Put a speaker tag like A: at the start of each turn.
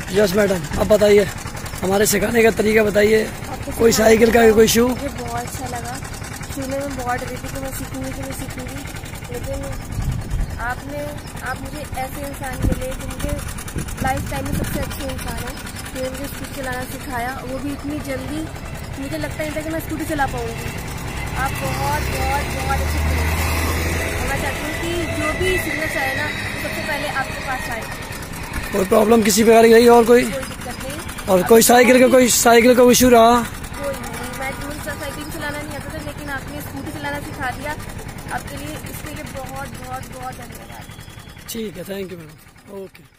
A: Yes madam, अब बताइए हमारे सिखाने का तरीका बताइए। कोई साइकिल का कोई इशू?
B: मुझे बहुत अच्छा लगा। शुरू में मैं बहुत डरी थी कि मैं सीखूंगी कि नहीं सीखूंगी, लेकिन आप मुझे ऐसे इंसान मिले जो मुझे लाइफ टाइम में सबसे अच्छे इंसान हैं, जिन्होंने मुझे स्कूटी चलाना सिखाया, वो भी इतनी जल्दी। मुझे लगता नहीं था कि मैं स्कूटी चला पाऊँगी। आप बहुत बहुत बहुत अच्छे थे। मैं चाहती हूँ कि जो भी सीखना चाहे ना, तो सबसे पहले आपके पास आए।
A: कोई प्रॉब्लम किसी प्रकार की नहीं? और कोई
B: दिक्कत नहीं।
A: और कोई साइकिल का इशू रहा?
B: कोई नहीं। मुझे साइकिल चलाना नहीं आता था, लेकिन आपने स्कूटी चलाना सिखा दिया। आपके लिए इसके लिए बहुत बहुत बहुत धन्यवाद।
A: ठीक है, थैंक यू मैडम। ओके।